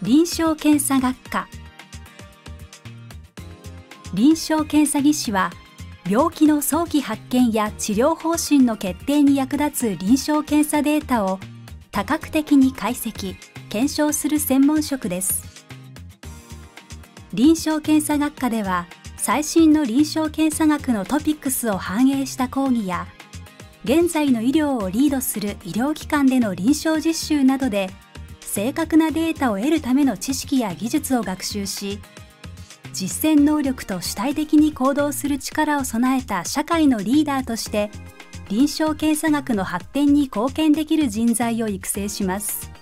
臨床検査学科。臨床検査技師は、病気の早期発見や治療方針の決定に役立つ臨床検査データを多角的に解析・検証する専門職です。臨床検査学科では、最新の臨床検査学のトピックスを反映した講義や、現在の医療をリードする医療機関での臨床実習などで、正確なデータを得るための知識や技術を学習し、実践能力と主体的に行動する力を備えた社会のリーダーとして、臨床検査学の発展に貢献できる人材を育成します。